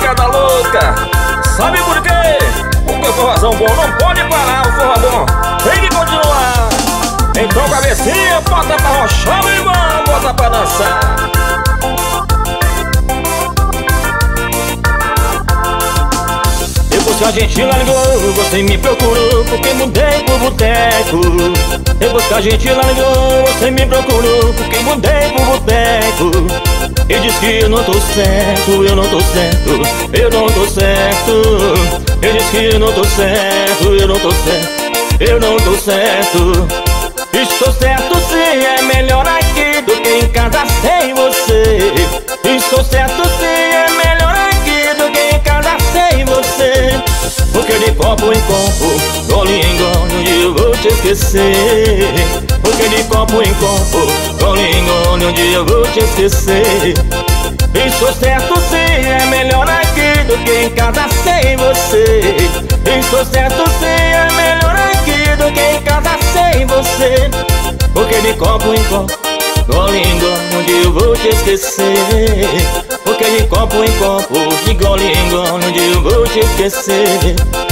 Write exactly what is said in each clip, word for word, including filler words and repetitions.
pancada louca. Sabe por quê? Porque o forrozão bom não pode parar, o forró bom tem que continuar. Então cabecinha, bota pra rochar, meu irmão, bota pra dançar. Depois que a gente largou, você me procurou, porque mudei pro boteco. Depois que a gente largou, você me procurou, porque mudei pro boteco. E diz que eu não tô certo, eu não tô certo, eu não tô certo. E diz que eu não tô certo, eu não tô certo, eu não tô certo. Estou certo sim, é melhor aqui do que em casa sem você. Estou certo sim, é melhor aqui do que em casa sem você. Porque de copo em copo, gole em gole, um dia eu vou te esquecer. Porque de copo em copo, gole em gole, um dia eu vou te esquecer. Estou certo sim, é melhor aqui do que em casa sem você. Estou certo sim, é melhor aqui do que em casa sem você. Porque de copo em copo, gole em gole, um dia eu vou te esquecer. Porque de copo em copo, de gole em gole, um dia eu vou te esquecer.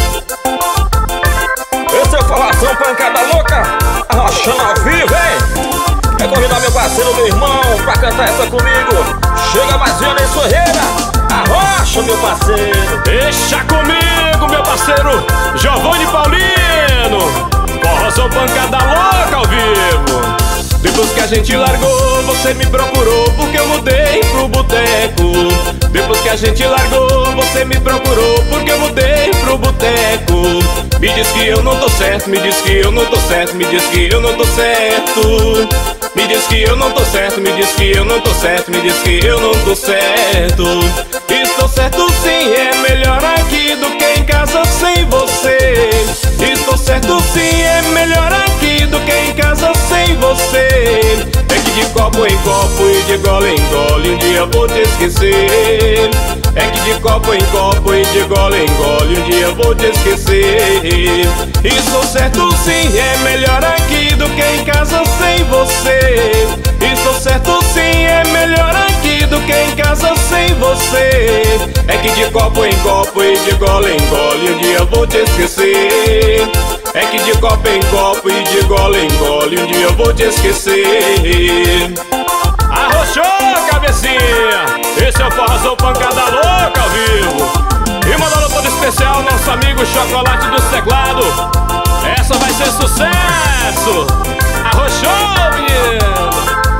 Esse é o Forrozão Pancada Louca, arrochando ao vivo, hein? Quer convidar meu parceiro, meu irmão, pra cantar essa comigo? Chega mais Ney Ferreira, arrocha, meu parceiro. Deixa comigo, meu parceiro Giovanni Paulino. Forrozão Pancada Louca ao vivo. Depois que a gente largou, você me procurou, porque eu mudei pro boteco. Depois que a gente largou, você me procurou, porque eu mudei pro boteco. Me diz que eu não tô certo, me diz que eu não tô certo, me diz que eu não tô certo. Me diz que eu não tô certo, me diz que eu não tô certo, me diz que eu não tô certo. Estou certo sim, é melhor aqui do que em casa sem você. Estou certo sim, é melhor aqui do que em casa sem você. É que de copo em copo e de gole em gole, um dia eu vou te esquecer. É que de copo em copo e de gole em gole, um dia eu vou te esquecer. Estou certo sim, é melhor aqui do que em casa sem você. Estou certo sim, é melhor aqui do que em casa sem você. É que de copo em copo e de gole em gole, um dia eu vou te esquecer. É que de copo em copo e de gole em gole, um dia eu vou te esquecer. Arrochou, cabecinha! Esse é o Forrozão Pancada Louca ao vivo. E mandando todo especial nosso amigo Chocolate do Teclado. Essa vai ser sucesso! Arrochou, menino!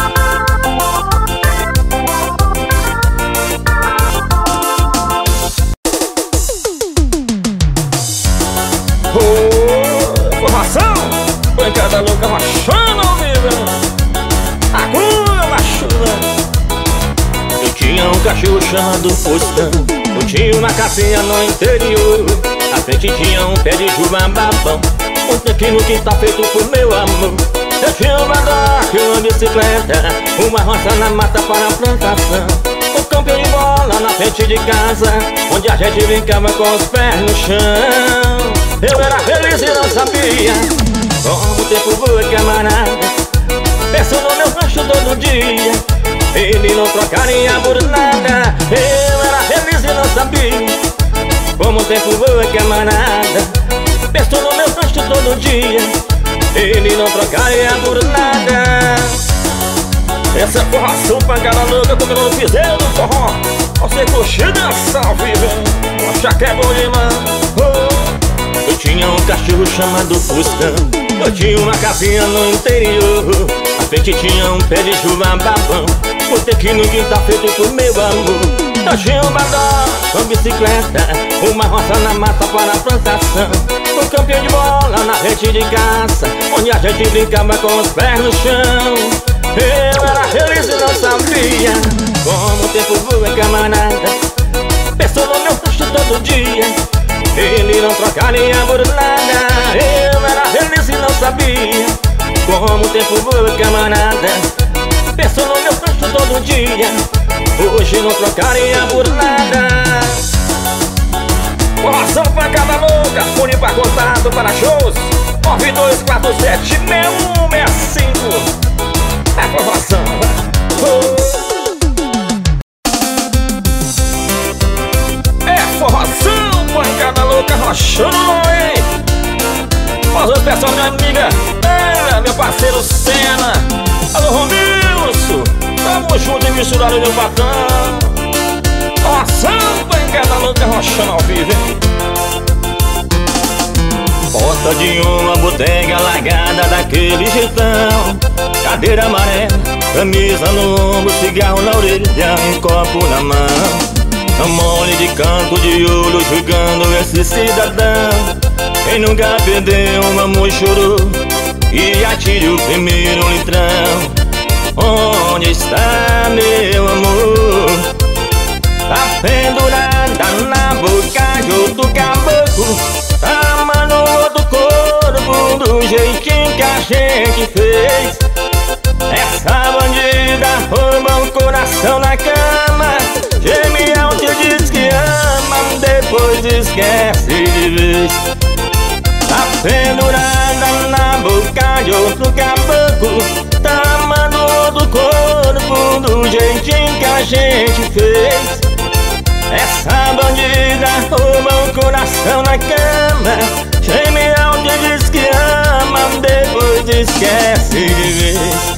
Forrozão Pancada Louca, arrochando ao vivo. Agulha, machura. Eu tinha um cachorro chamado Postão. Eu tinha uma casinha no interior. À frente tinha um pé de jubababão, um tequino que tá feito por meu amor. Eu tinha uma doca, uma bicicleta, uma roça na mata para a plantação, um campo de bola na frente de casa, onde a gente brincava com os pés no chão. Eu era feliz e não sabia como o tempo voa, camarada. Penso no meu rancho todo dia, ele não trocaria por nada. Eu era feliz e não sabia como o tempo voa, camarada. Penso no meu rancho todo dia, ele não trocaria por nada. Essa é Forrozão Pancada Louca, como eu não fiz eu no forró. Você curtiu dançar ao vivo, acha que é bom demais. Oh. Eu tinha um cachorro chamado Fustão. Eu tinha uma casinha no interior. À frente tinha um pé de jubababão, um tequino que tá feito por meu amor. Eu tinha uma doca, uma bicicleta, uma roça na mata para a plantação, um campinho de bola na rede de caça, onde a gente brincava com os pés no chão. Eu era feliz e não sabia como o tempo voa, camarada. Pensou no meu rancho todo dia, ele não trocaria por nada. Eu era feliz e não sabia como o tempo voa, camarada. Pensou no meu rancho todo dia, hoje não trocaria por nada. Forrozão Pancada Louca, fone para contato para shows nove dois quatro sete seis um seis cinco. É Forrozão. Oh. misturado no patão. Ação, pancada louca, rochando ao vivo, hein? Porta de uma bodega largada daquele jeitão. Cadeira amarela, camisa no ombro, cigarro na orelha, um copo na mão. Não mole de canto de olho julgando esse cidadão. Quem nunca perdeu uma mochuru e atire o primeiro litrão. Onde está meu amor? Tá pendurada na boca de outro caboclo, tá amando outro corpo do jeitinho que a gente fez. Essa bandida rouba o coração na cama, geme alto e diz que ama, depois esquece de vez. Tá pendurada na boca de outro caboclo, tá amando outro corpo do jeitinho que a gente fez. Essa bandida rouba o coração na cama, geme alto e diz que ama, depois esquece de vez.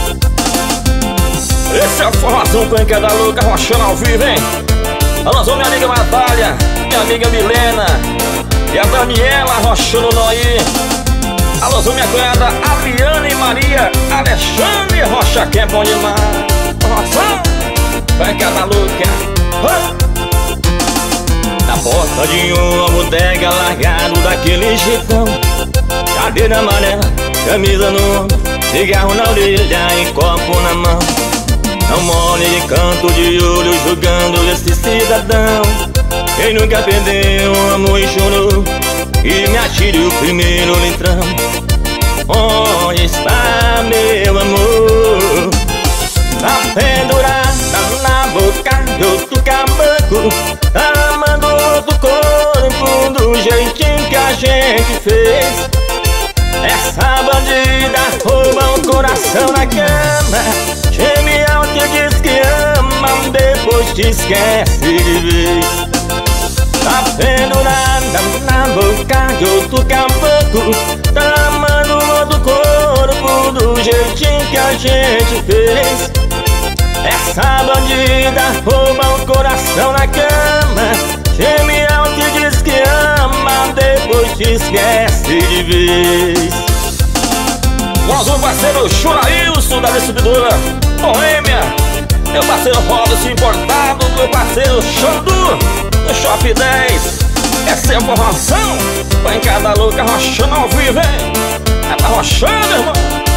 Esse é o forrozão pancada louca, rochando ao vivo, hein? Alô, minha amiga Natália, minha amiga Milena e a Daniela rochando no aí. Alô, minha cunhada Adriana e Maria Alexandre Rocha, que é bom demais. Forrozão pancada louca. Na porta de uma bodega largado daquele jeitão. Cadeira amarela, camisa no ombro, cigarro na orelha e copo na mão. Não mole de canto de olho julgando esse cidadão. Quem nunca perdeu um amor e chorou e me atire o primeiro litrão. Onde está meu amor? Tá pendurada na boca de outro caboclo, tá amando outro corpo do jeitinho que a gente fez. Essa bandida rouba o coração na cama, geme alto e diz que ama, depois te esquece de vez. Tá pendurada na boca de outro caboclo, tá amando outro corpo do jeitinho que a gente fez. Essa bandida rouba o coração na cama, geme alto e diz que ama, depois te esquece de vez. Nosso parceiro Churailson da distribuidora Boêmia, meu parceiro Robson Importado, meu parceiro Xandu do Shop dez. Essa é a formação pancada louca, rochando ao vivo, hein? Ela tá rochando, irmão.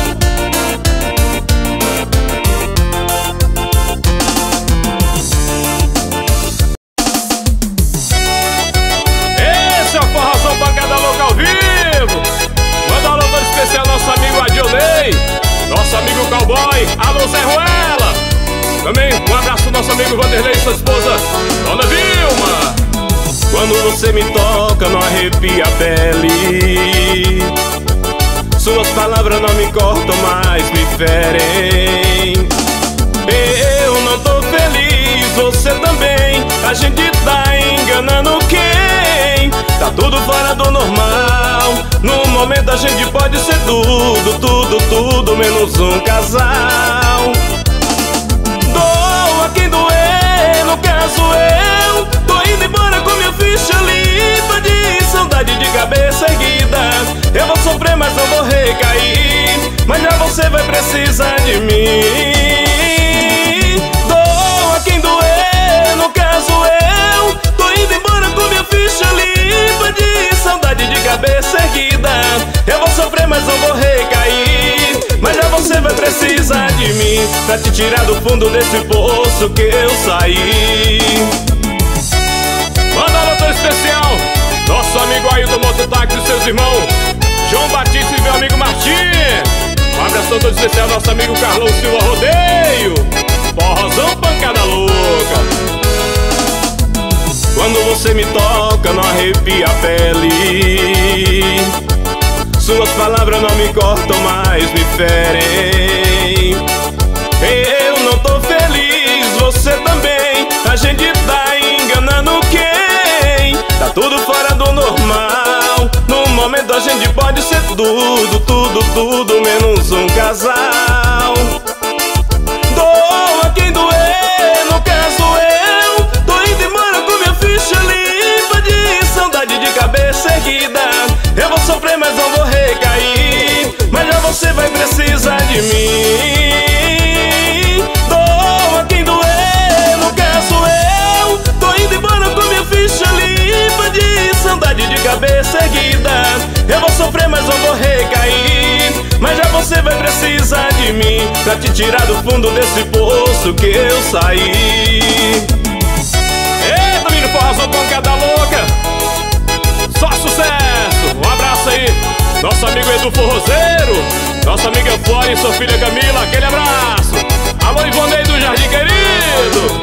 Pancada louca ao vivo. Manda um alô todo especial nosso amigo Adilei, nosso amigo Cowboy, alô Zé Ruela. Também um abraço pro nosso amigo Vanderlei e sua esposa Dona Vilma. Quando você me toca não arrepia a pele, suas palavras não me cortam, mas me ferem. Eu não tô feliz, você também, a gente tá enganando quem? Tá tudo fora do normal, no momento a gente pode ser tudo, tudo, tudo, menos um casal. Doa quem doer, no caso eu tô indo embora com minha ficha limpa de saudade de cabeça erguida. Eu vou sofrer, mas não vou recair, mas já você vai precisar de mim. Doa quem doer, no caso eu tô indo embora com minha ficha limpa de saudade de cabeça erguida. Eu vou sofrer, mas não vou recair, mas já você vai precisar de mim pra te tirar do fundo desse poço que eu saí. Manda um alô especial nosso amigo Ailton Mototáxi e seus irmãos João Batista e meu amigo Martim. Um abração todo especial nosso amigo Carlos Silva Rodeio. Forrozão pancada louca. Quando você me toca não arrepia a pele, suas palavras não me cortam, mas me ferem. Eu não tô feliz, você também, a gente tá enganando quem? Tá tudo fora do normal, no momento a gente pode ser tudo, tudo, tudo, menos um casal. Doa quem doer, tirar do fundo desse poço que eu saí. Eita, menino, forrozão pancada louca, só sucesso. Um abraço aí, nosso amigo Edu Forrozeiro, nossa amiga Flora e sua filha Camila, aquele abraço. Alô, Ivonei do Jardim Querido.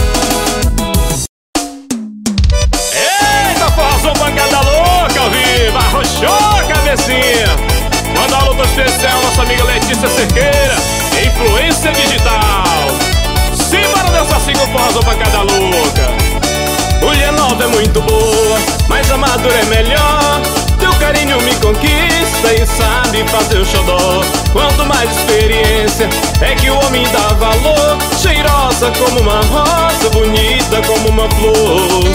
Eita, forrozão pancada louca ao vivo, arrochou a cabecinha. Manda uma luta especial, nossa amiga Letícia Cerqueira, influência digital. Simbora dançar assim com forrozão pancada louca. Mulher nova é muito boa, mas a madura é melhor. Teu carinho me conquista e sabe fazer o xodó. Quanto mais experiência é que o homem dá valor. Cheirosa como uma rosa, bonita como uma flor.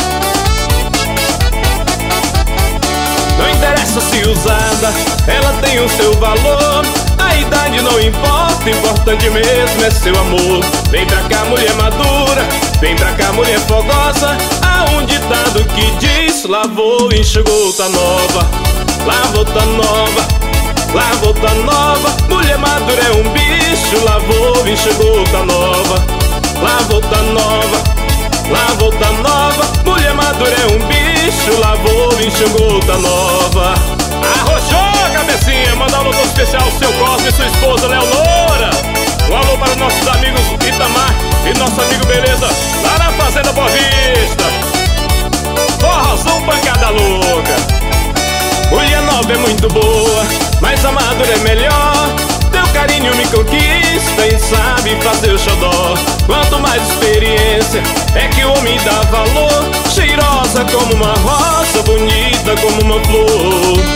Não interessa se usada, ela tem o seu valor. A idade não importa, importante mesmo é seu amor. Vem pra cá, mulher madura, vem pra cá, mulher fogosa. Há um ditado que diz: lavou, enxugou, tá nova. Lavou, tá nova, lavou, tá nova. Mulher madura é um bicho. Lavou, enxugou, tá nova. Lavou, tá nova, lavou, tá nova. Mulher madura é um bicho. Lavou, enxugou, tá nova. Arrochou a cabecinha, manda um alô especial ao seu Cosme e sua esposa Leonora. Um alô para nossos amigos Itamar e nosso amigo Beleza, lá na Fazenda Boa Vista. Forrozão pancada louca. Mulher nova é muito boa, mas a madura é melhor. Teu carinho me conquista e sabe fazer o xodó. Quanto mais experiência é que o homem dá valor. Cheirosa como uma rosa, bonita como uma flor.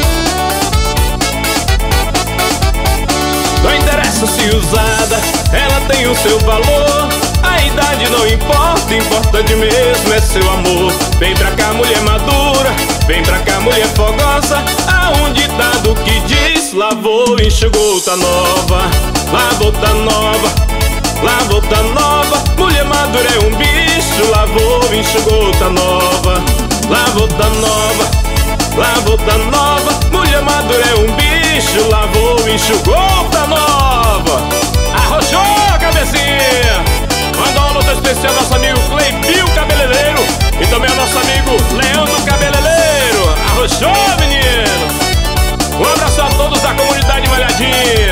Não interessa se usada, ela tem o seu valor. A idade não importa, importante mesmo é seu amor. Vem pra cá, mulher madura, vem pra cá, mulher fogosa. Há um ditado que diz: lavou, enxugou, tá nova. Lavou, tá nova, lavou, tá nova. Mulher madura é um bicho. Lavou, enxugou, tá nova. Lavou, tá nova, lavou, tá nova. Mulher madura é um bicho. Lavou, enxugou, tá nova. Arrochou a cabecinha. Manda uma luta especial ao nosso amigo Cleibio Cabeleireiro e também ao nosso amigo Leandro Cabeleireiro. Arrochou, menino. Um abraço a todos da comunidade Malhadinha.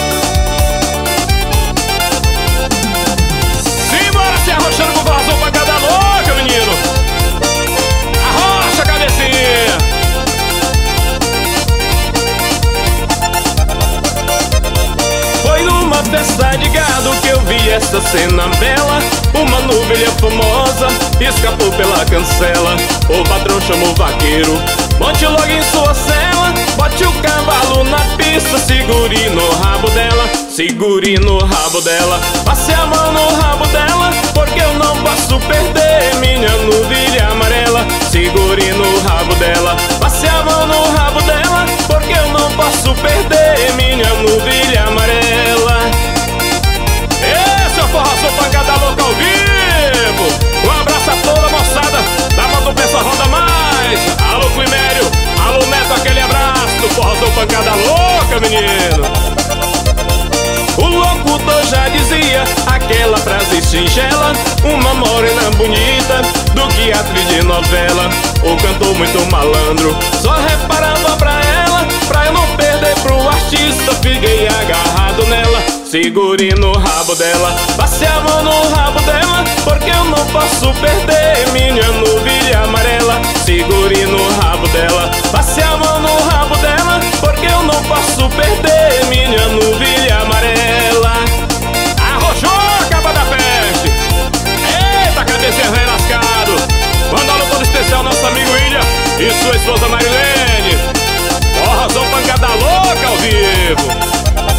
Simbora se arrochando com o forrozão pancada louca, menino. Arrocha a cabecinha. Foi numa festa de gado que eu vi essa cena bela. Uma novilha famosa escapou pela cancela. O patrão chamou o vaqueiro, monte logo em sua cela. Bote o cavalo na pista, segure no rabo dela. Segure no rabo dela, passe a mão no rabo dela, porque eu não posso perder minha novilha amarela. Segure no rabo dela, passe a mão no rabo dela, porque eu não posso perder minha novilha amarela. Esse é o forrozão pancada louca ao vivo. Um abraço a toda a moçada da Manda Peça Roda Mais. Alô, Climério, alô, Neto, aquele abraço do forrozão pancada louca, menino. O locutor já dizia aquela frase singela: uma morena bonita do que atriz de novela. O cantor muito malandro só reparava pra ela. Pra eu não perder pro artista, fiquei agarrado nela. Segure no rabo dela, passe a mão no rabo dela, porque eu não posso perder minha novilha amarela. Segure no rabo dela, passe a mão no rabo dela, porque eu não posso perder minha novilha amarela. Arrochou a capa da peste. Eita, cabecinha velha lascado. Manda alô todo especial nosso amigo William e sua esposa Marilene. Forrozão pancada louca ao vivo.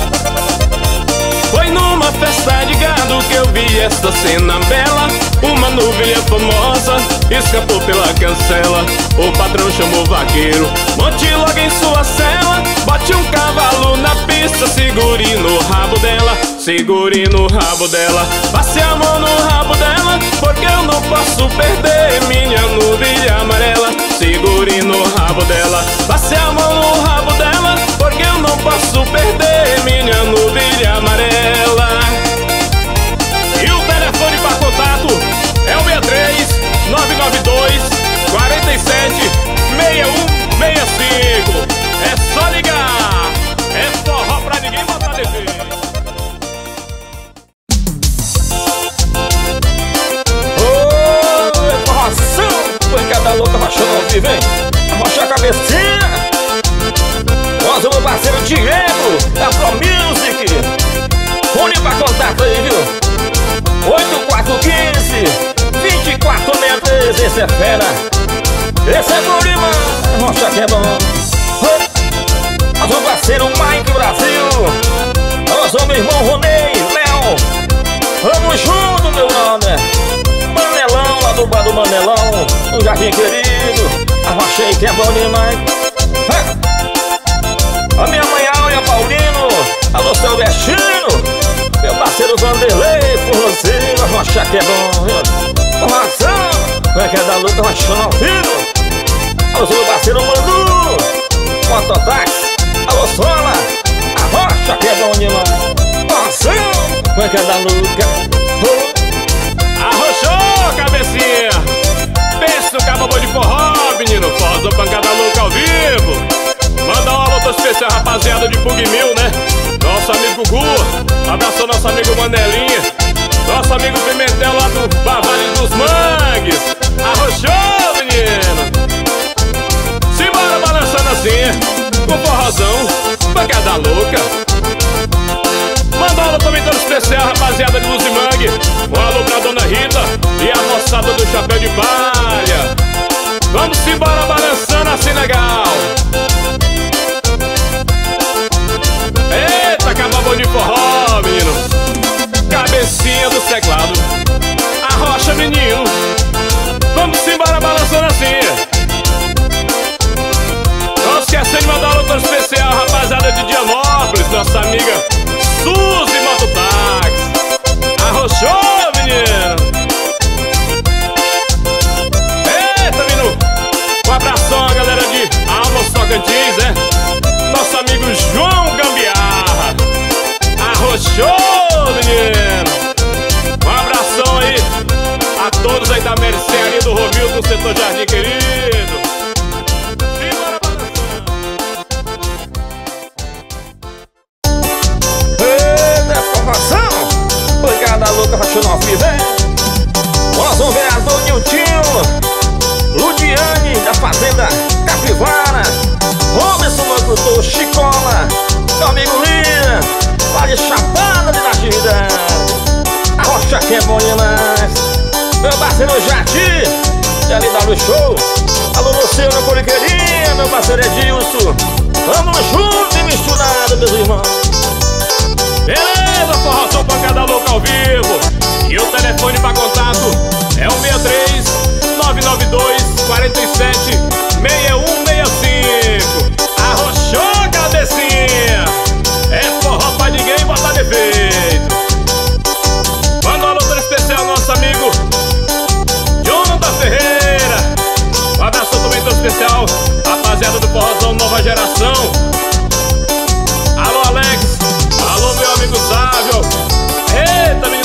Foi numa festa de gado que eu vi esta cena bela. Uma novilha famosa escapou pela cancela. O patrão chamou o vaqueiro, monte logo em sua cela. Bote um cavalo na pista, segure no rabo dela. Segure no rabo dela, passe a mão no rabo dela, porque eu não posso perder minha novilha amarela. Segure no rabo dela, passe a mão no rabo dela, porque eu não posso perder minha novilha amarela. Arrochando ao vivo, hein? Arrocha a cabecinha. Nossa, meu parceiro Diego, da Pro Music. Fone pra contato aí, viu? oito quatro um cinco, dois quatro seis três. Esse é fera. Esse é bom demais. Arrocha que é bom. Nosso parceiro Mike Brasil. Alô, meu irmão Ronei, Léo. Vamos junto, meu brother. Manelão, lá do bar do Manelão, no Jardim Querido. Arrochei que é bom demais. A minha mãe Áurea Paulino. Alô, seu Destino. Meu parceiro Vanderlei, por você. Arrochar que é bom. Formação, como é que é da luta, arrochando ao vivo. Alô, seu parceiro Manu. Mototáxi. Alô, Sola. Arrocha que é bom demais. Formação, como é que é da luta. Arrochou, cabecinha. Pensa no caboclo de forró, menino. Forró pancada louca ao vivo. Manda uma luta especial, rapaziada de Pugmil, né? Nosso amigo Gugu. Abraçou nosso amigo Manelinha. Nosso amigo Pimentel lá do Vale dos Mangues. Arrochou, menino. Simbora balançando assim, com forrozão, pancada louca. Manda uma luta também todo especial, rapaziada de Luzimangue. Um alô pra Dona Rita e a moçada do Chapéu de Palha. Vamos embora balançando assim legal. Eita, acabou de forró, menino. Cabecinha do teclado. Arrocha, menino. Vamos embora balançando assim. Não esquecendo de mandar um luta especial, rapaziada de Dianópolis. Nossa amiga Suzy Mototáxi. Arrochou, menino. Eita, menino. Um abração, galera de Almas Tocantins, né? Nosso amigo João Gambiarra. Arrochou, menino. Um abração aí a todos aí da Mercearia do Romildo, do setor Jardim Querido. Simbora balançando. Eita, formação. Pancada louca, arrochando ao vivo, hein? Nosso vereador Niltinho. Ludiane, da Fazenda Capivara. Robson, locutor Chicola. Meu amigo Lira, lá de Chapada de Natividade. Arrocha que é bom demais. Meu parceiro Jati, de L W Show. Alô, você, meu poliqueirinha, meu parceiro Edilson. Vamos juntos e misturados, meus irmãos. Beleza, forrozão, pancada louca ao vivo. E o telefone pra contato é o seis três nove nove dois quatro sete seis um seis cinco. Arrochou, cabecinha. É forró pra ninguém botar defeito. Manda uma luta especial nosso amigo Jonathan Ferreira. Um abraço também todo especial, rapaziada do forrozão nova geração. Alô, Alex. Alô, meu amigo Sávio. Eita, menino.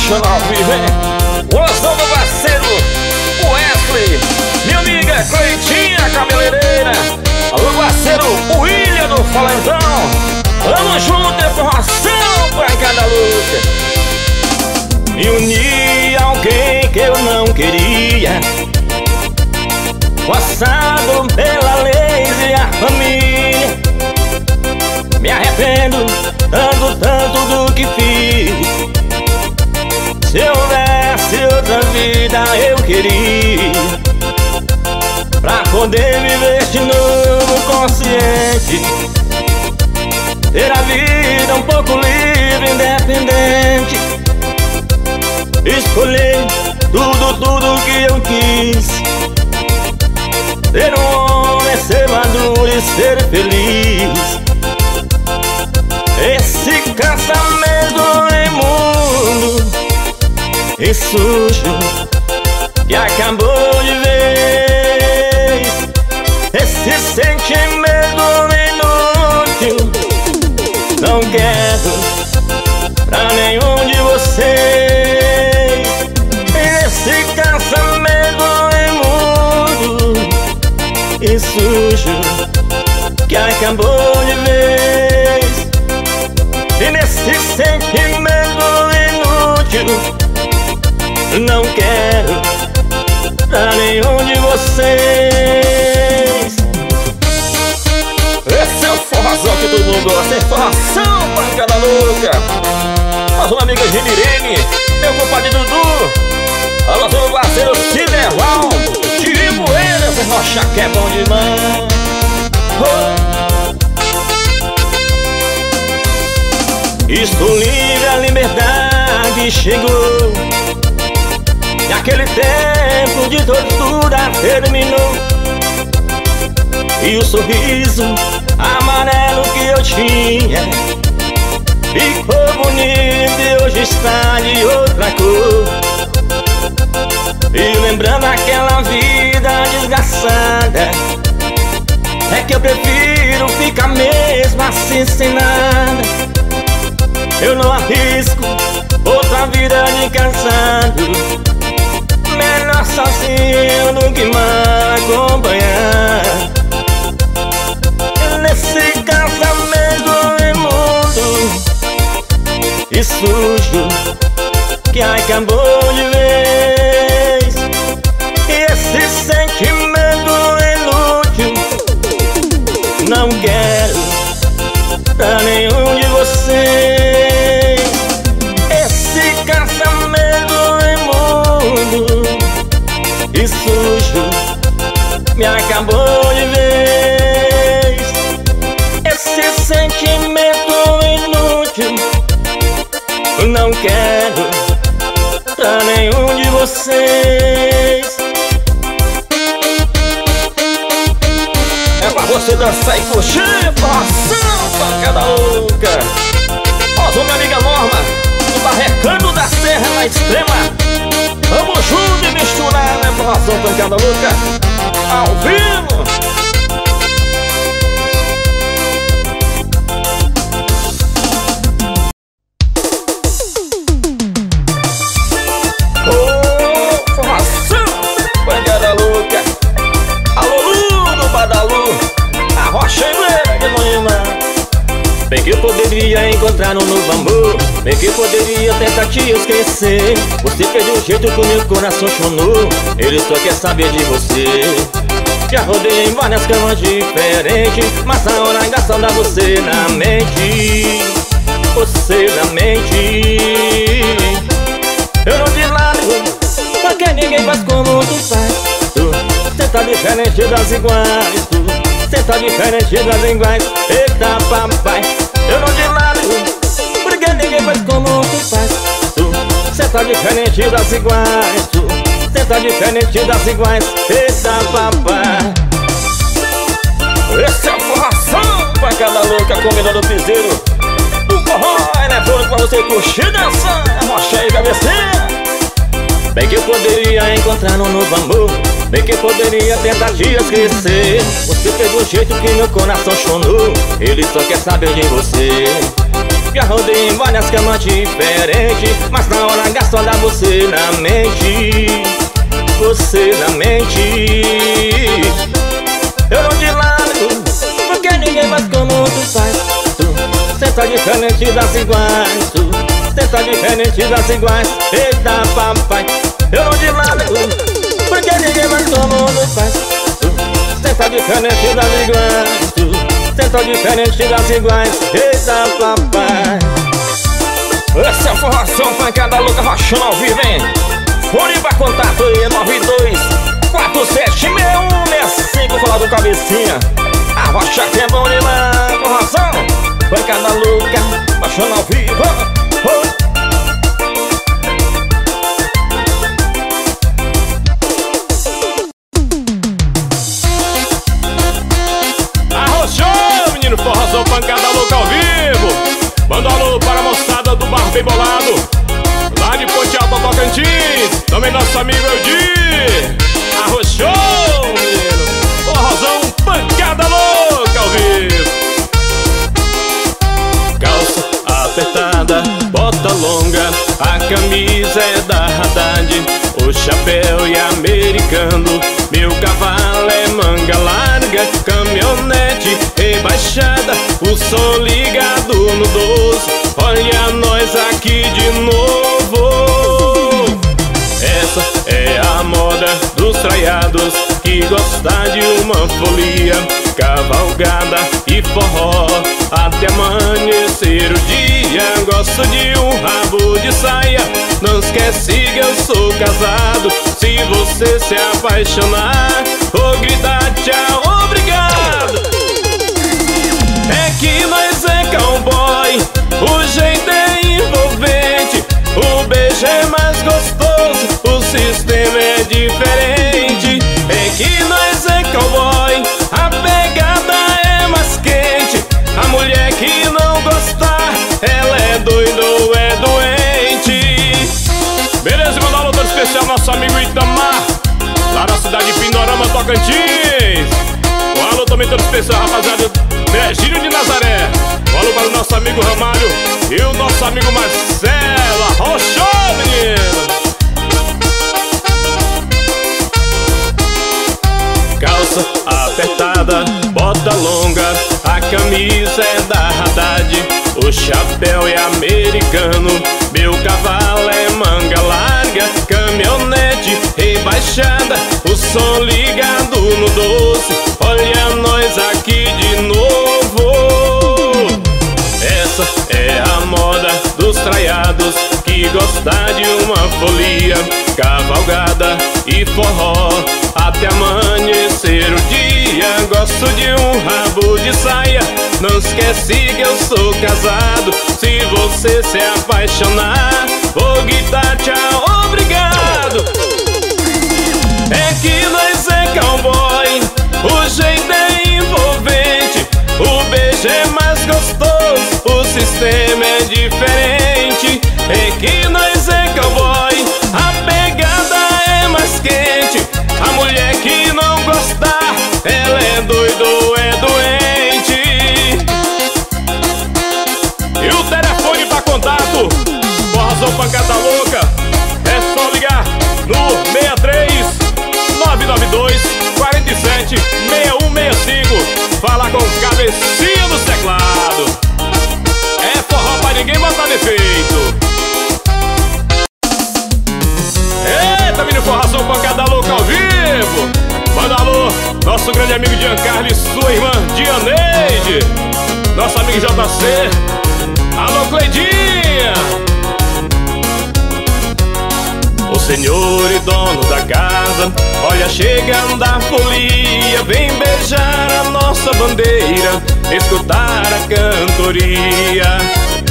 Rochando ao vivo, hein? O ação do parceiro, o Wesley. Minha amiga Cleitinha, cabeleireira. Alô, parceiro, o William do Falentão. Vamos junto, informação pra cada luta. Me uni a alguém que eu não queria, passado pela lei e a família. Me arrependo tanto, tanto do que fiz. Se houvesse outra vida eu queria, pra poder viver de novo consciente, ter a vida um pouco livre, independente. Escolher tudo, tudo que eu quis, ser um homem, ser maduro e ser feliz. Esse casamento imundo e sujo que acabou de vez, esse sentimento inútil não quero pra nenhum de vocês. Esse casamento imundo e sujo que acabou de vez, e nesse sentimento inútil não quero pra nenhum de vocês. Esse é o forrozão que todo mundo gosta, é forração pra cada louca. Mas uma amiga Genirene, meu compadre Dudu, alô, seu parceiro Ciderval, Tiri Poeira, esse rocha que é bom demais. Oh. Estou livre, a liberdade chegou, e aquele tempo de tortura terminou, e o sorriso amarelo que eu tinha ficou bonito e hoje está de outra cor. E lembrando aquela vida desgraçada, é que eu prefiro ficar mesmo assim sem nada. Eu não arrisco outra vida de casado, melhor sozinho do que mal acompanhar. Nesse casamento imundo e sujo que acabou de vez, e esse sentimento inútil não quero pra nenhum de vocês. Esse casamento imundo e sujo me acabou de vez, esse sentimento inútil não quero pra nenhum de vocês. É pra você dançar e curtir, passando pra cada louca. Ó, minha amiga Norma, do Barrecando da Serra na Extrema. Vamos junto e misturar, né, forração pra cada louca, ao vivo. Oh, forração pra cada louca. Alô, Lu do Badalu, a rocha é de manhã. Bem que eu poderia encontrar um novo amor, bem que eu poderia tentar te esquecer. Você fez de um jeito que o meu coração chonou, ele só quer saber de você. Já rodei em várias camas diferentes, mas a hora ainda só dá você na mente, você na mente. Eu não te largo, porque ninguém faz como tu faz. Tu, cê tá diferente das iguais, tu, cê tá diferente das iguais. Eita papai, eu não te largo, porque ninguém faz como tu faz. Tu, cê tá diferente das iguais, tu, cê tá diferente das iguais. Eita papai. Esse é o forração pra cada louca, comida do piseiro. O forró elevando pra você curtir, dançar, rocha e cabecinha. Bem que eu poderia encontrar um novo amor, bem que eu poderia tentar te esquecer. Você fez do jeito que meu coração chonou, ele só quer saber de você. Já rodei em várias camas diferentes, mas na hora H só dá você na mente. Você na mente. Eu não te largo, porque ninguém faz como tu faz. Tu senta diferente das iguais. Tu senta diferente das iguais. Eita papai, eu não te largo, porque ninguém faz como tu faz. Tu senta diferente das iguais. Tu senta diferente das iguais. Eita papai. Essa é a formação pancada louca rochando ao vivo, hein? Fone pra contato aí, nove dois quatro sete seis um seis cinco. Falar do cabecinha. A rocha que é bom demais. Formação pancada louca rochando ao vivo. Oh. Forrozão pancada louca ao vivo. Manda alô para a moçada do Bar Bem Bolado, lá de Ponte Alta, Tocantins. Também nosso amigo Eudi. Arrochou, menino. Forrozão pancada louca ao vivo. Calça apertada, bota longa, a camisa é da Haddad, o chapéu é americano, meu cavalo é manga larga, caminhonete rebaixada, o som ligado no doze. Olha nós aqui de novo. Essa é a moda dos traiados que gosta de uma folia, cavalgada e forró até amanhecer o dia. Gosto de um rabo de saia, não esquece que eu sou casado. Se você se apaixonar, vou gritar tchau, obrigado. É que nós é cowboy, o jeito é envolvente, o beijo é mais gostoso, o sistema é diferente. É que nós é cowboy, a pegada é mais quente, a mulher que não gostar, ela é doida ou é doente. Beleza, mandar um alô todo especial nosso amigo Itamar, lá na cidade de Pindorama, Tocantins. Um alô também todo especial, rapaziada, Virgílio de Nazaré. Um alô para o nosso amigo Ramalho e o nosso amigo Marcelo. Arrochou, menino. Calça apertada, bota longa, a camisa é da Haddad, o chapéu é americano, meu cavalo é manga larga, caminhonete rebaixada, o som ligado no doze. Olha nós aqui de novo. Essa é a moda dos traiados que gosta de uma folia, cavalgada e forró até amanhecer o dia. Gosto de um rabo de saia, não esquece que eu sou casado. Se você se apaixonar, vou gritar tchau, obrigado. É que nós é cowboy, o jeito é envolvente, o beijo é mais gostoso, o sistema é diferente. É que nós é cowboy, a pegada é mais quente, a mulher que não gostar, ela é doida ou é doente. E o telefone pra contato, Forrozão pancada louca, é só ligar no seis três nove nove dois quatro sete seis um seis cinco. Fala com cabecinha no teclado. É forró pra ninguém botar defeito. Eita, menino, Forrozão pancada louca ao vivo. Manda alô, nosso grande amigo Giancarlo e sua irmã Dianeide, nosso amigo J C. Alô, Cleidinha. O senhor e dono da casa, olha chegando a folia, vem beijar a nossa bandeira, escutar a cantoria.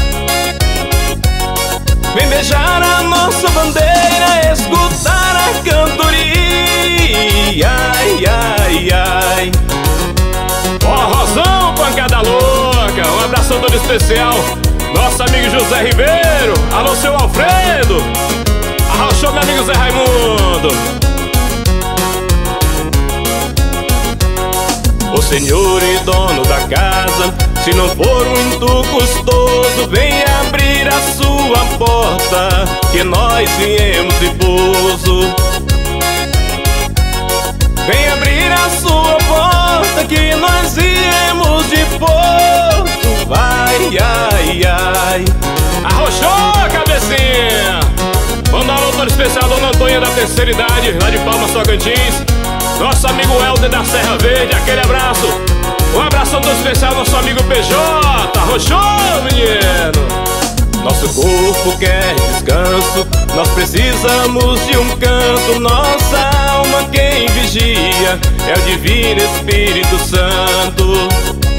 Vem beijar a nossa bandeira, escutar a cantoria. Ai, ai, ai. Forrozão pancada louca, um abração todo especial, nosso amigo José Ribeiro. Alô, seu Alfredo. Arrochou, meu amigo Zé Raimundo. O senhor e dono da casa Se não for muito custoso, vem abrir a sua porta, que nós viemos de pouso. Vem abrir a sua porta, que nós viemos de pouso. Vai, ai, ai. Arrochou, cabecinha! Manda um alô todo especial, Dona Antônia da terceira idade, lá de Palmas, Tocantins. Nosso amigo Helder da Serra Verde, aquele abraço. Um abração todo especial, nosso amigo P J. Arrochou, menino! Nosso corpo quer descanso, nós precisamos de um canto. Nossa alma quem vigia é o Divino Espírito Santo.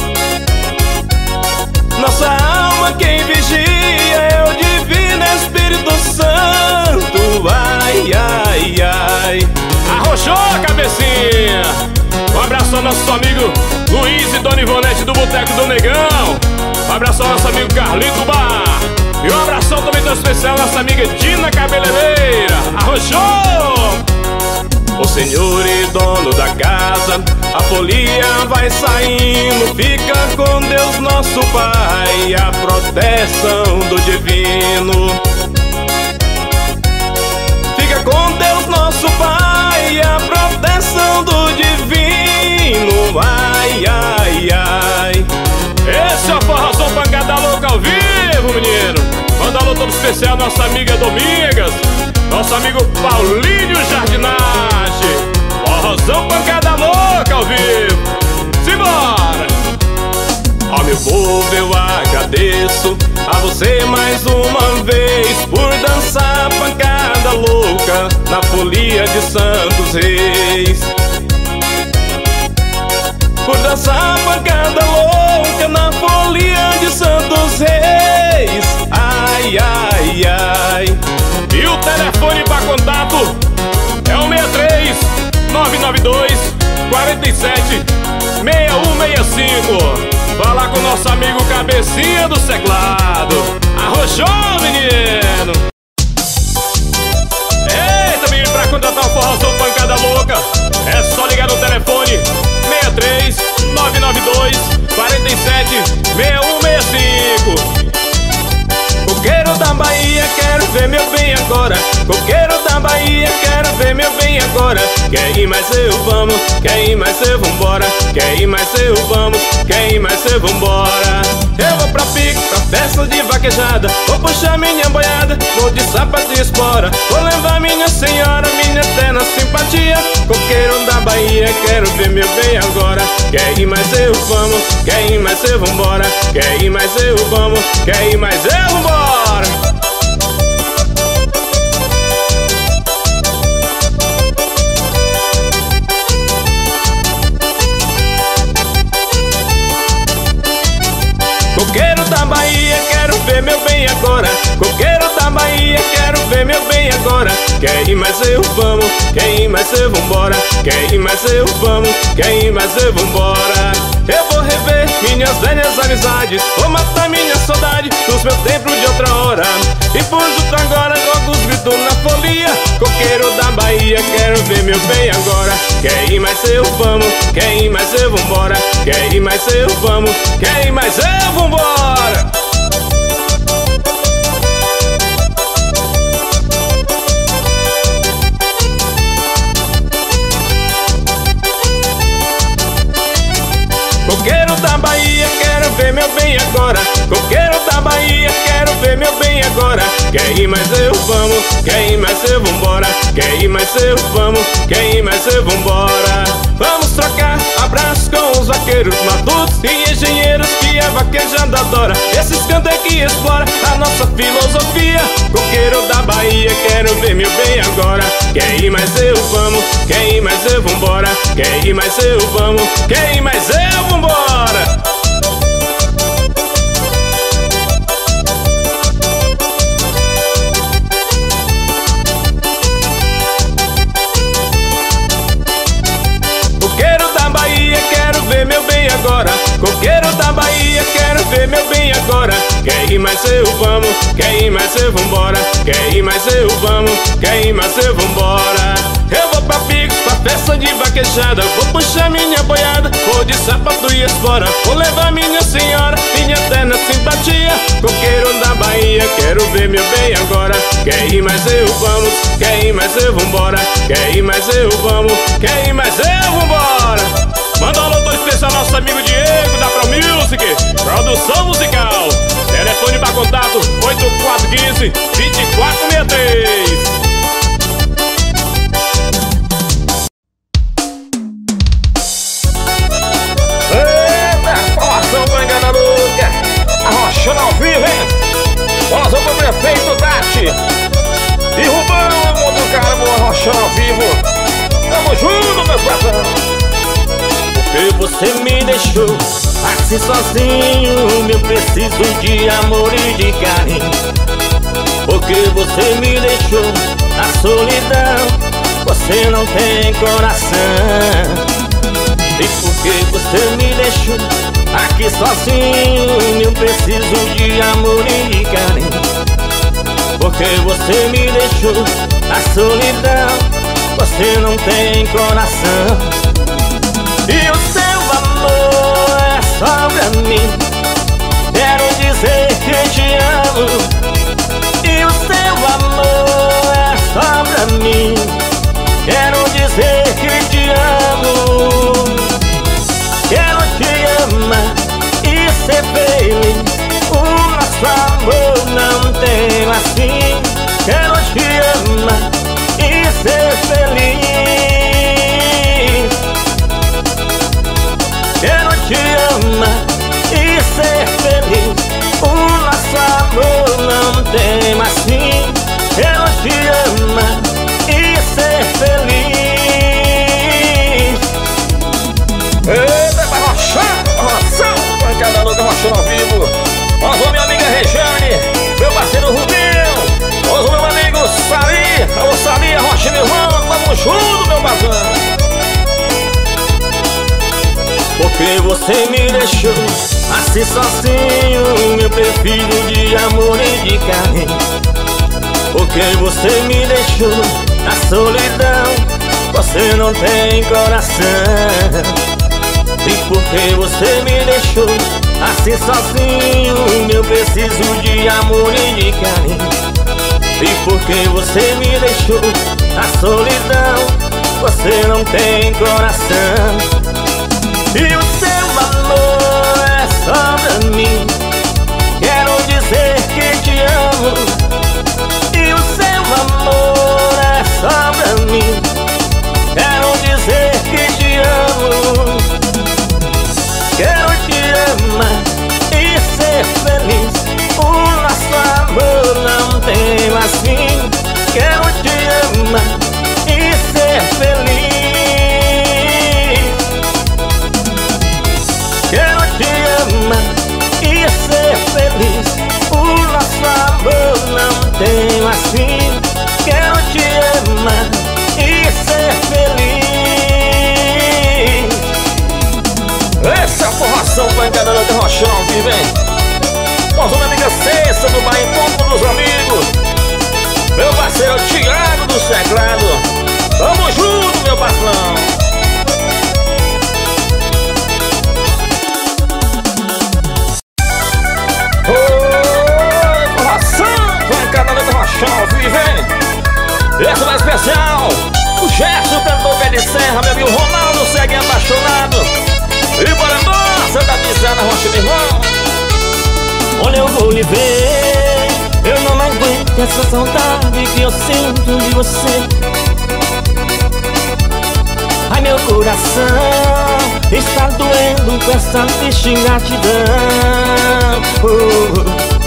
Nossa alma quem vigia é o Divino Espírito Santo. Ai, ai, ai. Arrochou, cabecinha! Um abraço ao nosso amigo Luiz e Dona Ivonete do Boteco do Negão. Um abraço ao nosso amigo Carlito Bar. E um abração também tão especial à nossa amiga Dina Cabeleireira. Arrochou! O Senhor e dono da casa, a folia vai saindo. Fica com Deus nosso Pai, a proteção do Divino. Fica com Deus nosso Pai, a proteção do Divino. Ai, ai, ai. Esse é o Forrozão Pancada Louca ao vivo, menino. Manda um alô todo especial à nossa amiga Domingas, nosso amigo Paulinho Jardinage. Forrozão Pancada Louca ao vivo. Simbora! Ó meu povo, eu agradeço a você mais uma vez por dançar pancada louca na folia de Santos Reis. Por dançar pancada louca na folia de Santos Reis. Ai, ai, ai. E o telefone para contato é o seis três nove nove dois quatro sete seis um seis cinco. Fala com nosso amigo Cabecinha do Teclado. Arrochou, menino! Eita, menino, pra contratar o Forrozão Pancada Louca é só ligar no telefone seis três nove nove dois quatro sete seis um seis cinco. Coqueiro da Bahia, quero ver meu bem agora. Coqueiro da Bahia, quero ver meu bem agora. Quer ir mais eu vamos, quer ir mais eu vambora. Quer ir mais eu vamos, quer ir mais eu vambora. Eu vou pra pico, pra festa de vaquejada. Vou puxar minha boiada, vou de sapato e espora. Vou levar minha senhora, minha eterna simpatia. Coqueiro da Bahia, quero ver meu bem agora. Quer ir mais eu vamos, quer ir mais eu vambora. Quer ir mais eu vamos, quer ir mais eu vambora. Coqueiro da Bahia, quero ver meu bem agora. Coqueiro da Bahia, quero ver meu bem agora. Quer ir mais eu vamos, quer ir mais eu vambora. Quer ir mais eu vamos, quer ir mais eu vambora. Eu vou rever minhas velhas amizades, vou matar minha saudade dos meus tempos de outra hora. E por junto agora jogo os gritos na folia. Coqueiro da Bahia, quero ver meu bem agora. Quer ir mais eu vamos, quer ir mais eu vambora. Quer ir mais eu vamos, quer ir mais eu vambora. Coqueiro da Bahia, quero ver meu bem agora. Coqueiro da Bahia, quero ver meu bem agora. Quer ir mais eu vamos, quer ir mais eu vambora. Quer ir mais eu vamos, quer ir mais eu vambora. Vamos trocar abraços com os vaqueiros matutos e engenheiros que a vaquejada adora. Esses cantos que explora a nossa filosofia. Coqueiro da Bahia, quero ver meu bem agora. Quer ir mais eu vamos, quer ir mais eu vambora. Quer ir mais eu vamos, quer ir mais eu vambora. Coqueiro da Bahia, quero ver meu bem agora. Coqueiro da Bahia, quero ver meu bem agora. Quer ir mais eu vamos, quer ir mais eu vambora. Quer ir mais eu vamos, quer ir mais eu vambora. Eu vou pra picos, pra festa de vaquejada. queixada, vou puxar minha boiada, vou de sapato e espora, vou levar minha senhora, minha eterna simpatia, coqueiro da Bahia, quero ver meu bem agora. Quer ir mais eu vamos, quer ir mais eu vambora, quer ir mais eu vamos, quer ir mais eu vambora. Manda um alô todo especial nosso amigo Diego da Pro Music, produção musical. Telefone para contato oito quatro um cinco, dois quatro seis três. Arrochando ao vivo, hein? Nós vamos pro prefeito Tati e Rubão, mundo caramba, arrochando ao vivo. Tamo junto, meu patrão. Porque você me deixou assim sozinho, eu preciso de amor e de carinho. Porque você me deixou na solidão, você não tem coração. E porque você me deixou aqui sozinho, eu preciso de amor e de carinho. Porque você me deixou na solidão, você não tem coração. E o seu amor é só pra mim, quero dizer que te amo. E o seu amor é só pra mim, quero dizer que te amo. Quero te amar e ser feliz, o nosso amor não tem mais fim. Quero te amar e ser feliz, quero te amar e ser feliz, o nosso amor não tem mais fim. Quero te amar e ser feliz. Eita, vai rochar, roção, pancada louca, rochando ao vivo. Alô, minha amiga Regiane, meu parceiro Rubinho. Alô, meu amigo Sali, alô Sali, rocha, meu irmão, tamo junto, meu patrão. Porque você me deixou assim sozinho, eu prefiro de amor e de carinho. Porque você me deixou na solidão, você não tem coração. E porque você me deixou assim sozinho, eu preciso de amor e de carinho. E porque você me deixou na solidão, você não tem coração. E o seu amor é só pra mim, quero dizer que te amo. E o seu amor é só pra mim, quero dizer que te amo. Quero te amar e ser feliz, o nosso amor não tem mais fim. Quero te amar e ser feliz, quero te amar e ser feliz, o nosso amor não tem mais fim. Quero te amar e ser feliz. Essa é a forração pancada louca, rochando ao vivo, hein? Nós vamos, amiga Cessa do Bahia, encontro dos amigos. Meu parceiro Thiago do Teclado. Tamo junto, meu patrão. Oi, forração pancada louca, rochando ao vivo, hein? Essa é especial. O Gerson, cantor pé de serra, meu amigo Ronaldo, segue apaixonado. E bora nossa da pisada, rocha, meu irmão. Olha, eu vou lhe ver, eu não aguento essa saudade que eu sinto de você. Ai, meu coração está doendo com essa triste ingratidão. Oh.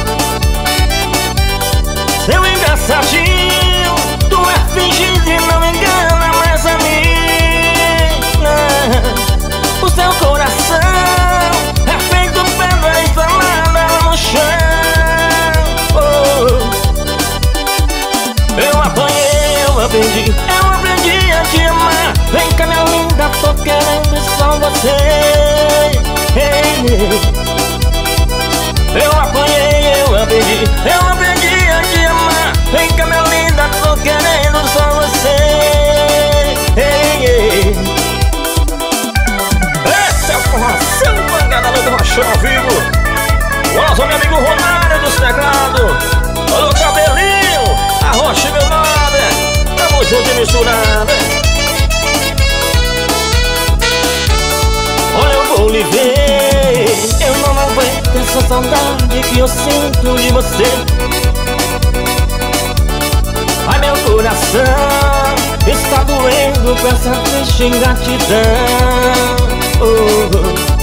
Seu engraçadinho, tu é fingido e não engana mais a mim. Não. O seu coração é feito pedra instalada no chão. Oh. Eu apanhei, eu aprendi, eu aprendi a te amar. Vem cá, minha linda, tô querendo só você. Hey, hey. Eu apanhei, eu aprendi, eu aprendi a te amar. Vem cá, minha linda, tô querendo só você. Hey, hey. Paixão ao vivo. Nosso meu amigo Romário dos teclados. Olha o cabelinho, a rocha e meu nome. Tamo junto e misturado. Olha, eu vou lhe ver. Eu não aguento essa saudade que eu sinto de você. Ai, meu coração está doendo com essa triste ingratidão. Oh, oh.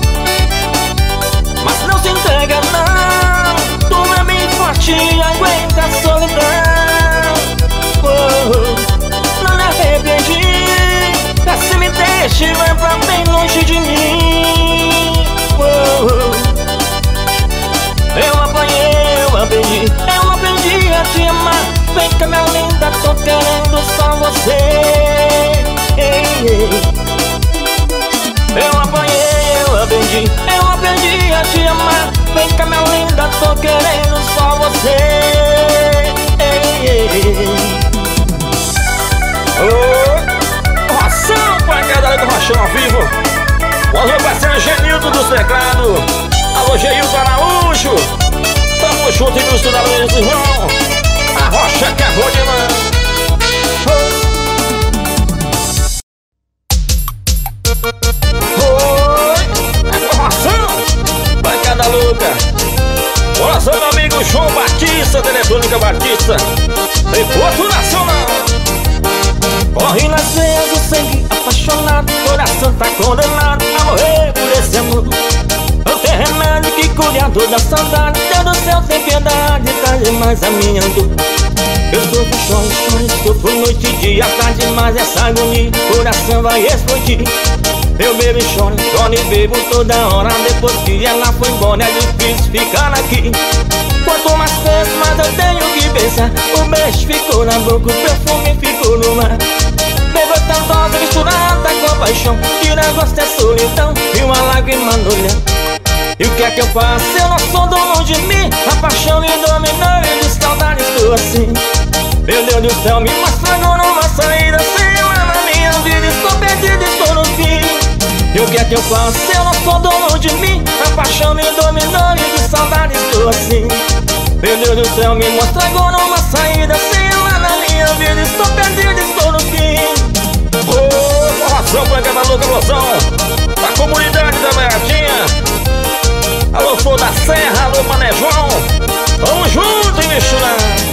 Mas não se entrega não, tu é bem forte e aguenta a solidão. Oh, oh. Não me arrependi, assim me deixe e vai pra bem longe de mim. Oh, oh. Eu apanhei, eu aprendi, eu aprendi a te amar. Vem cá minha linda, tô querendo só você. Ei, ei. Eu apanhei, eu aprendi, eu aprendi a te amar. Vem cá minha linda, tô querendo só você. Ei, ei. Ô, Roção, pancada do Rochão ao vivo. O meu parceiro Genildo dos teclados. Alô, Geilton Araújo. Tamo junto e misturado, meus irmãos. A rocha que é boa demais. Oi, é formação, bancada louca. Nossa, meu amigo João Batista, Telefônica Batista. Tem Porto Nacional. Corre nas veias o sangue apaixonado. Coração tá condenado a morrer por esse amor. Não tem remédio que cure a dor da saudade. Deus do céu tem piedade, tá demais a minha dor. Eu sofro, choro, choro, sofro noite e dia. Tá demais essa agonia, coração vai explodir. Eu bebo e choro, choro e bebo toda hora. Depois que ela foi embora é difícil ficar aqui. Quanto mais penso, mais eu tenho que pensar. O beijo ficou na boca, o perfume ficou no ar. Pegou tanta dose misturada com paixão. Que negócio é solidão e uma lágrima no olhar. E o que é que eu faço? Eu não sou dono de mim. A paixão me dominou e de saudade estou assim. Meu Deus do céu, me mostra agora uma saída. Sem ela na minha vida, estou perdido, estou no fim. E o que é que eu faço? Eu não sou dono de mim. A paixão me dominou e de saudade estou assim. Meu Deus do céu, me mostra agora uma saída. Sem ela na minha vida, estou perdido, estou no fim. Ô, formação, pancada louca, emoção da comunidade da Meiadinha. Alô, Flor da Serra, alô, Mané João. Vamos junto e misturando.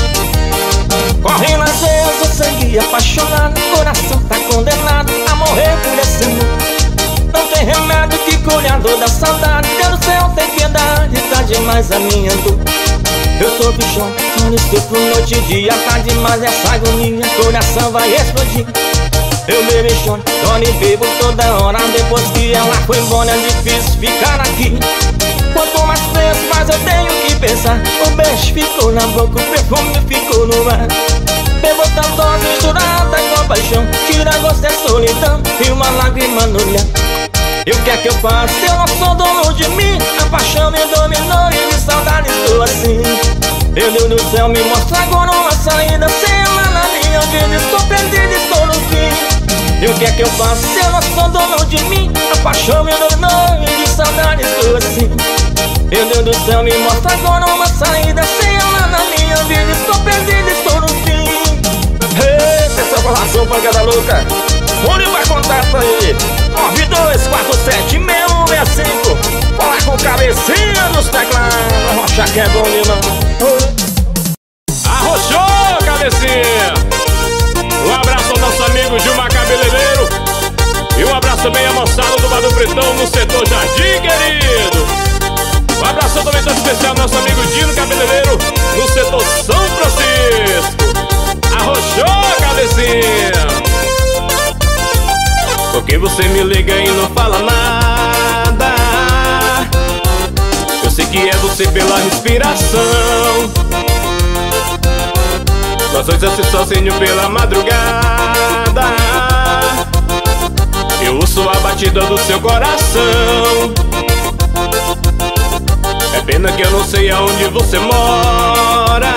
Corre nas veias o sangue apaixonado. Coração tá condenado a morrer por esse amor. Não tem remédio que cure a dor da saudade. Deus do céu tem piedade, tá demais a minha dor. Eu sou bichão, choro e sofro noite e dia. Tá demais essa agonia, coração vai explodir. Eu bebo e choro, choro e bebo toda hora. Depois que ela foi embora é difícil ficar aqui. Quanto mais penso, mais eu tenho que pensar. O beijo ficou na boca, o perfume ficou no ar. Pegou tanta dose misturada com paixão. Que negócio é solidão e uma lágrima no olhar. E o que é que eu faço? Eu não sou dono de mim. A paixão me dominou e de saudade estou assim. Meu Deus do céu, me mostra agora uma saída. Sem ela na minha vida, estou perdido, estou no fim. E o que é que eu faço? Eu não sou dono de mim. A paixão me dominou e de saudade estou assim. Meu Deus do céu, me mostra agora uma saída. Sem ela na minha vida, estou perdido, estou no fim. Eita, essa formação, pancada louca. Onde vai contato aí? nove dois quatro sete seis um seis cinco. Falar com cabecinha dos teclados. A rocha que é bom demais. Arrochou, cabecinha. Um abraço ao nosso amigo Gilmar Cabeleireiro. E um abraço também à moçada do Bar do Bretão no setor Jardim, querido. Um abraço também todo especial ao nosso amigo Dino Cabeleireiro no setor São Francisco. Arrochou, cabecinha. Porque você me liga e não fala nada. Eu sei que é você pela respiração. Nós dois assim sozinho pela madrugada. Eu ouço a batida do seu coração. É pena que eu não sei aonde você mora.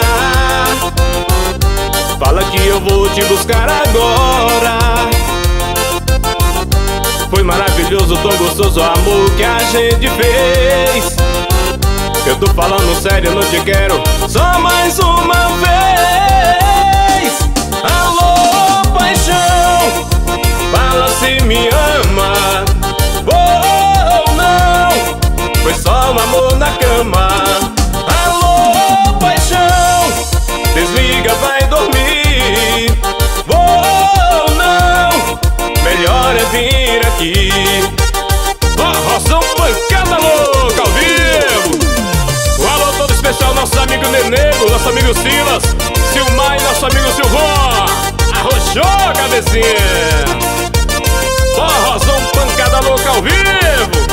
Fala que eu vou te buscar agora. Foi maravilhoso, tão gostoso o amor que a gente fez. Eu tô falando sério, não te quero só mais uma vez. Alô, paixão, fala se me ama. Oh, não, foi só um amor na cama. Alô, paixão, desliga, vai dormir. Oh, não, melhor é vir aqui. Forrozão Pancada Louca ao vivo. Um alô todo especial, nosso amigo Nenego, nosso amigo Silas, Silmar e nosso amigo Silvão. Arrochou a cabecinha. Forrozão Pancada Louca ao vivo.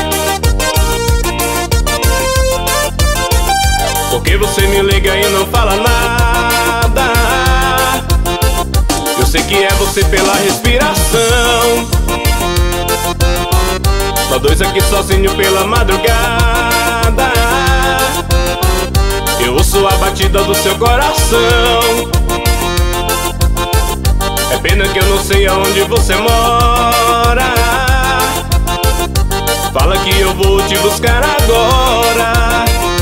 Por que você me liga e não fala nada? Eu sei que é você pela respiração. Nós dois aqui sozinho pela madrugada. Eu ouço a batida do seu coração. É pena que eu não sei aonde você mora. Fala que eu vou te buscar agora.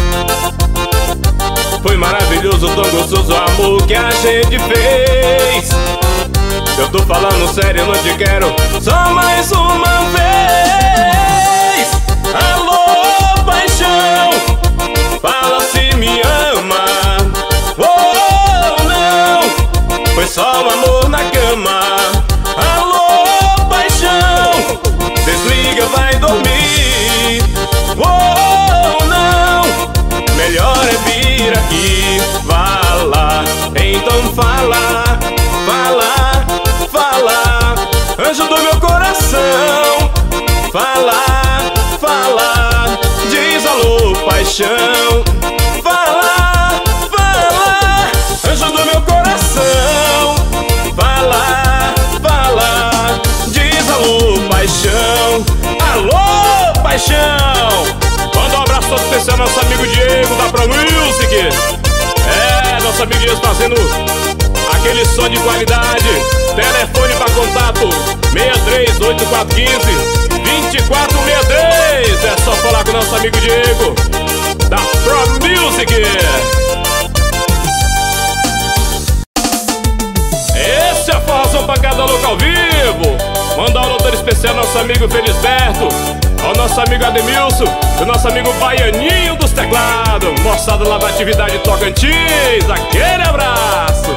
Foi maravilhoso, tão gostoso o amor que a gente fez. Eu tô falando sério, eu não te quero só mais uma vez. Alô, paixão, fala se me ama. Oh, não, foi só um amor na cama. Alô, paixão, desliga, vai dormir. Oh, não, melhor é vir aqui. Fala, então fala, fala, fala, anjo do meu coração. Fala, fala, diz alô, paixão. Fala, fala, anjo do meu coração. Fala, fala, diz alô, paixão. Alô, paixão. Manda um abraço todo especial ao nosso amigo Diego da Pro Music. É, nosso amigo Diego fazendo aquele som de qualidade. Telefone para contato seis três oito quatro um cinco, dois quatro seis três. É só falar com o nosso amigo Diego da Pro Music. Esse é Forrozão Pancada Louca ao vivo. Manda um alô todo especial ao nosso amigo Felisberto, ao nosso amigo Ademilson, o nosso amigo Baianinho dos teclados, moçada lá da atividade Tocantins. Aquele abraço.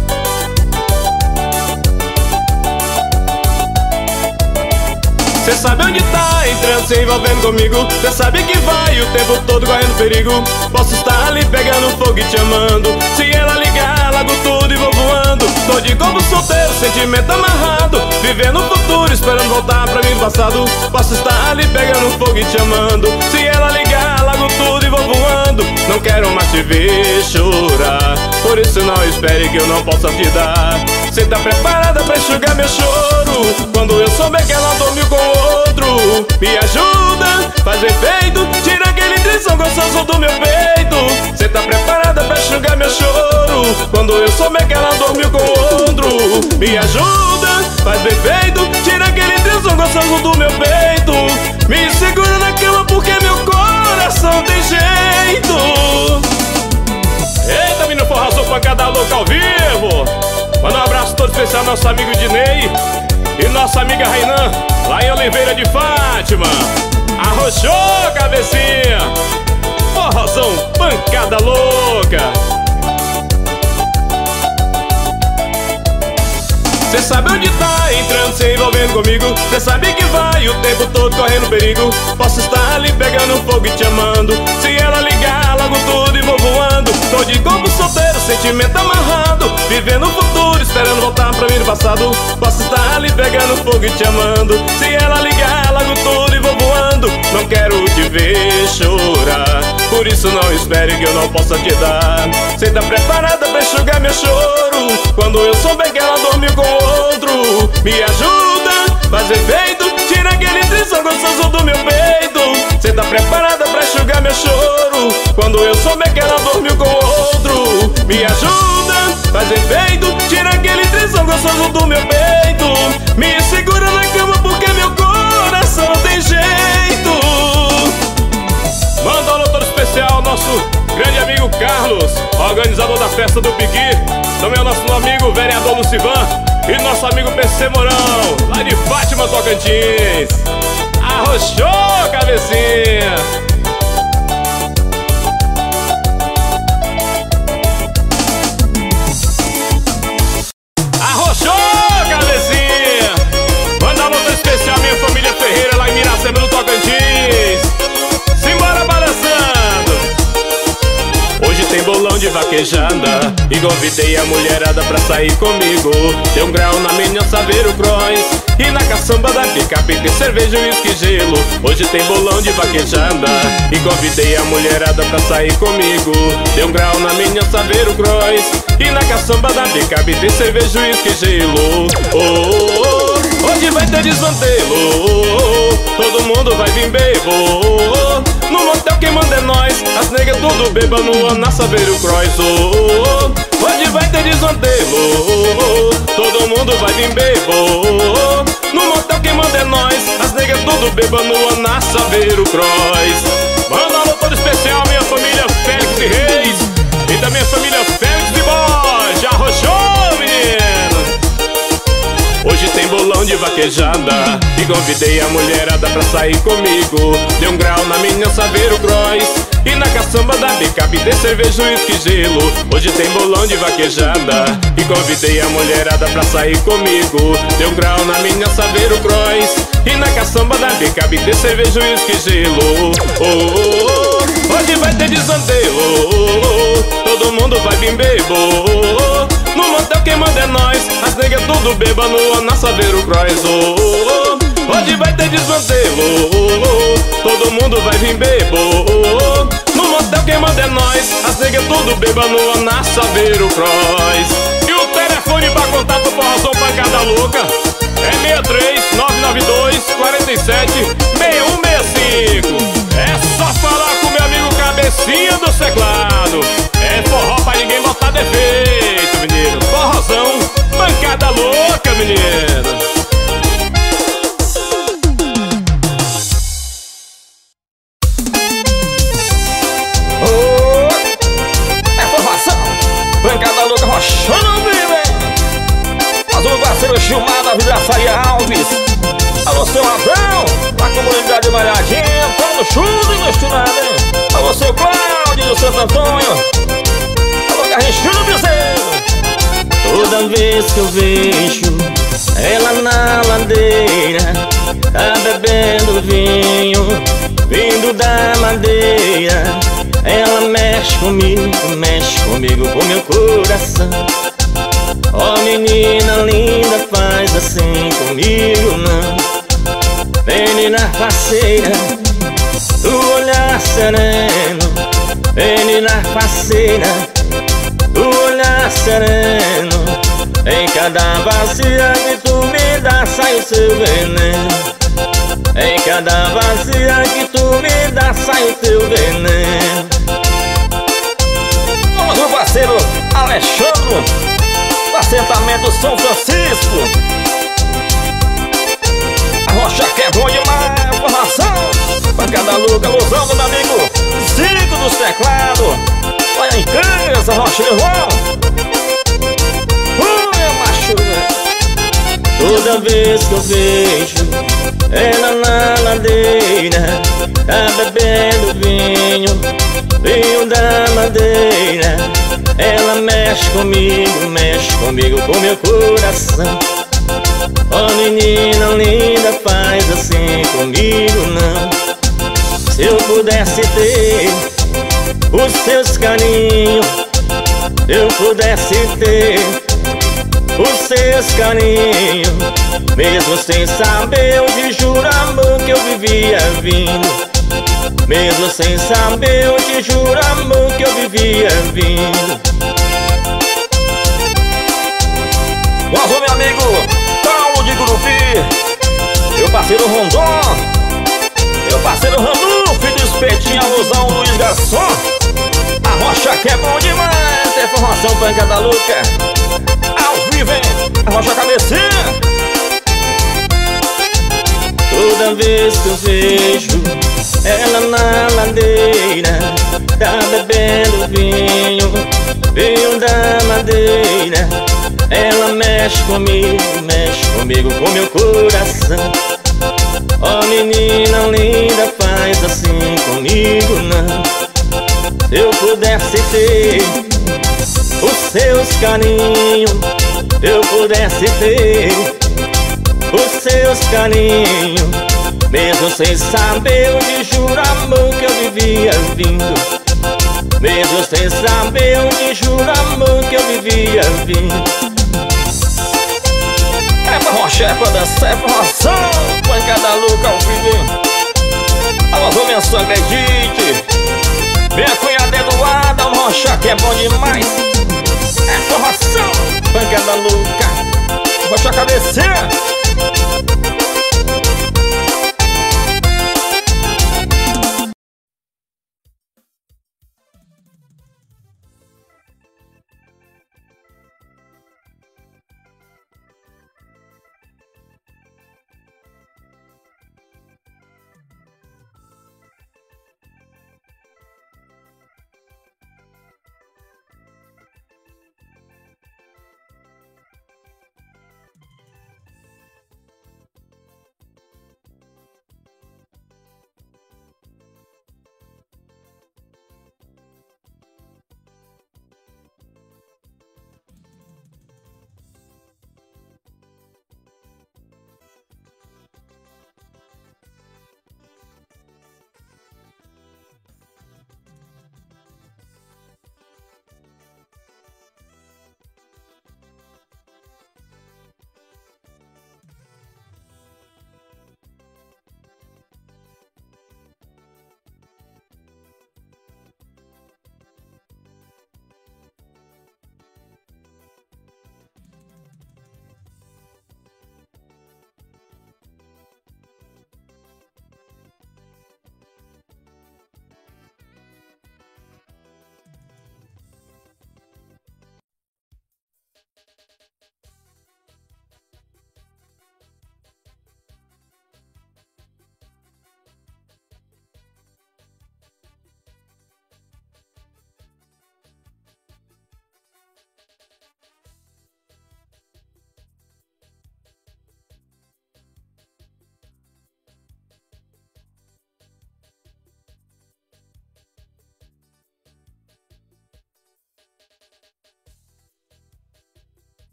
Cê sabe onde tá entrando, se envolvendo comigo. Cê sabe que vai o tempo todo correndo perigo. Posso estar ali pegando fogo e te amando. Se ela ligar, largo tudo e vou voando. Tô de como solteiro, sentimento amarrado, vivendo o futuro, esperando voltar pra mim do passado. Posso estar ali pegando fogo e te amando. Se ela ligar, largo tudo e vou voando. Não quero mais te ver chorar, por isso não espere que eu não possa te dar. Cê tá preparada pra enxugar meu choro quando eu souber que ela dormiu com outro? Me ajuda, faz efeito, tira aquele trisão gostoso do meu peito. Cê tá preparada pra enxugar meu choro quando eu souber que ela dormiu com outro? Me ajuda, faz efeito, tira aquele trisão gostoso do meu peito. Me segura na cama porque meu coração tem jeito. Eita, menino, Forrozão Pancada Louca ao vivo. Manda um abraço todo especial ao nosso amigo Dinei e nossa amiga Rainan, lá em Oliveira de Fátima. Arrochou, cabecinha. Forrozão Pancada Louca. Cê sabe onde tá entrando, se envolvendo comigo. Cê sabe que vai o tempo todo correndo perigo. Posso estar ali pegando fogo e te amando. Se ela ligar, largo tudo e vou voando. Tô de corpo solteiro, sentimento amarrado, vivendo o futuro, esperando voltar pra mim do passado. Posso estar ali pegando fogo e te amando. Se ela ligar, largo tudo e vou voando. Não quero te ver chorar, por isso não espere que eu não possa te dar. Cê tá preparada pra enxugar meu choro quando eu souber que ela dormiu com outro? Me ajuda, faz efeito, tira aquele trisão gostoso do meu peito. Cê tá preparada pra enxugar meu choro quando eu souber que ela dormiu com outro? Me ajuda, faz efeito, tira aquele trisão gostoso do meu peito. Me segura na cama porque meu coração amigo vereador Lucivan e nosso amigo P C Mourão, lá de Fátima, Tocantins. Arrochou, cabecinha! Arrochou, cabecinha! Manda uma nota especial à minha família Ferreira, lá em Miracema, no Tocantins. Simbora balançando! Hoje tem bolão de vaquejada e convidei a mulherada pra sair comigo. Tem um grau na minha Saveiro Cross e na caçamba da picape tem cerveja, uísque e gelo. Hoje tem bolão de vaquejada e convidei a mulherada pra sair comigo. Tem um grau na minha Saveiro Cross e na caçamba da picape tem cerveja, uísque e gelo. Oh, oh, oh, hoje vai ter desmantelo, oh, oh, todo mundo vai vir bebo. Oh, oh, no motel quem manda é nós, as negras tudo beba no na Saveiro Cross. Oh, oh, oh, hoje vai ter desmantelo, oh, oh, todo mundo vai vir bebo. Oh, oh, no motel quem manda é nós, as negras tudo beba no na Saveiro Cross. Manda um alô todo especial minha família Félix e Reis e da minha família Félix e Borja. Arrochou, menino! Hoje tem bolão de vaquejada e convidei a mulherada pra sair comigo. Deu um grau na minha Saveiro Cross e na caçamba da picape tem cerveja, uísque e gelo. Hoje tem bolão de vaquejada e convidei a mulherada pra sair comigo. Deu um grau na minha Saveiro Cross e na caçamba da picape tem cerveja, uísque e gelo. Oh, oh, oh, hoje vai ter desandelo, oh, oh, oh, todo mundo vai vir bebo. Oh, oh, no motel quem manda é nós, as negras tudo beba no na Saveiro Cross. Oh, oh, oh, hoje vai ter desmantelo, oh, oh, todo mundo vai vir bebo. Oh, oh, no motel quem manda é nós, as negras tudo beba no na Saveiro Cross. E o telefone pra contato Forrozão Pancada Louca é seis três nove nove dois quatro sete seis um seis cinco. É só falar com meu amigo Cabecinha do Teclado. É forró pra ninguém botar defeito, menino. Forrozão Pancada Louca, menino. Oh, é formação Pancada Louca rochando ao vivo, hein? Mas o parceiro Gilmar da Vila Faria Alves. Alô, seu Adão, da comunidade Malhadinha, todo chudo e misturado, hein? Alô, seu Cláudio do Santo Antônio. Alô, Garrinchudo do Bezerro. Toda vez que eu vejo ela na ladeira, tá bebendo vinho, vindo da madeira. Ela mexe comigo, mexe comigo, com meu coração. Ó, oh, menina linda, faz assim comigo não. Menina faceira, do olhar sereno. Menina faceira, do olhar sereno. Em cada vazia que tu me dá sai o seu veneno. Em cada vazia que tu me dá sai o teu veneno. Vamos no parceiro Alexandre, do assentamento São Francisco. A rocha que é bom demais, formação Pancada Louca, alusão do meu amigo Zico dos Teclados. Olha em casa, rocha de irmão. Ui, macho. Toda vez que eu vejo ela na ladeira, tá bebendo vinho, vinho da madeira. Ela mexe comigo, mexe comigo, com meu coração. Ó, oh, menina linda, faz assim comigo não. Se eu pudesse ter os seus carinhos, se eu pudesse ter os seus carinhos, mesmo sem saber, eu te juro amor que eu vivia vindo. Mesmo sem saber, eu te juro amor que eu vivia vindo. Mas o meu amigo Paulo de Gurupi, meu parceiro Rondon, meu parceiro Ranulfo do Espetinho, alusão Luiz Garçom. A rocha que é bom demais, é formação Pancada Louca. Ao vivo, hein? A rocha cabecinha. Toda vez que eu vejo ela na ladeira, tá bebendo vinho, vinho da madeira. Ela mexe comigo, mexe comigo com meu coração. Oh menina linda, faz assim comigo não. Se eu pudesse ter os seus carinhos, eu pudesse ter os seus carinhos, mesmo sem saber onde juro amor que eu vivia vindo. Mesmo sem saber onde juro amor que eu vivia vindo. É pra rochar, é pra dançar, é pra roçar, pancada louca ao vivo. Alô, minha sogra Edith, minha cunhada Eduarda, o rochar que é bom demais. É forração, pancada louca, rochar cabeceira.